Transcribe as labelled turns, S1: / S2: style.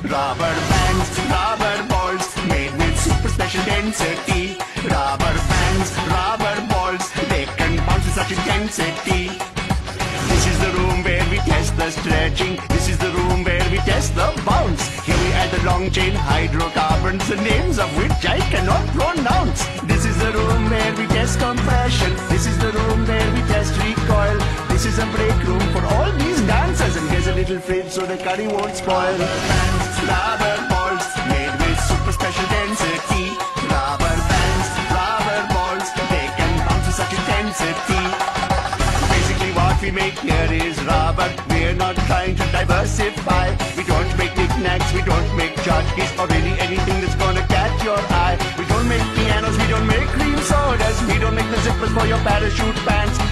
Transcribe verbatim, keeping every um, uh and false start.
S1: Rubber bands, rubber balls, made with super special density. Rubber bands, rubber balls, they can bounce with such intensity. This is the room where we test the stretching. This is the room where we test the bounce. Here we add the long chain hydrocarbons, the names of which I cannot pronounce. This is the room where we test compression. This is the room where we test recoil. This is a break room for all these dancers. And here's a little fridge so the curry won't spoil. Bands, rubber balls, made with super special density. Rubber bands, rubber balls, they can bounce with such intensity. Basically what we make here is rubber. We're not trying to diversify. We don't make knickknacks, we don't make tchotchkes, or really anything that's gonna catch your eye. We don't make pianos, we don't make cream sodas. We don't make the zippers for your parachute pants.